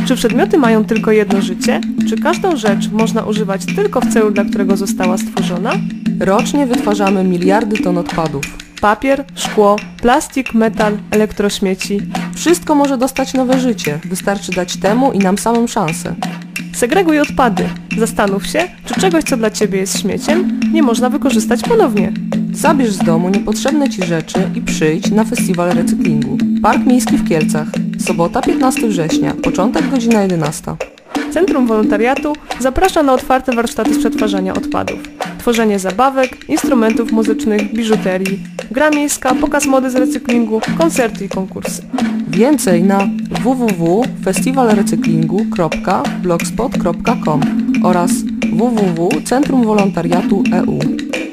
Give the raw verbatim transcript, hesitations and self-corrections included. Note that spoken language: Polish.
Czy przedmioty mają tylko jedno życie? Czy każdą rzecz można używać tylko w celu, dla którego została stworzona? Rocznie wytwarzamy miliardy ton odpadów. Papier, szkło, plastik, metal, elektrośmieci. Wszystko może dostać nowe życie, wystarczy dać temu i nam samym szansę. Segreguj odpady. Zastanów się, czy czegoś, co dla Ciebie jest śmieciem, nie można wykorzystać ponownie. Zabierz z domu niepotrzebne Ci rzeczy i przyjdź na festiwal recyklingu. Park Miejski w Kielcach. Sobota piętnastego września, początek godzina jedenasta. Centrum Wolontariatu zaprasza na otwarte warsztaty z przetwarzania odpadów. Tworzenie zabawek, instrumentów muzycznych, biżuterii, gra miejska, pokaz mody z recyklingu, koncerty i konkursy. Więcej na w w w kropka festiwalrecyklingu kropka blogspot kropka com oraz w w w kropka centrum wolontariatu kropka e u.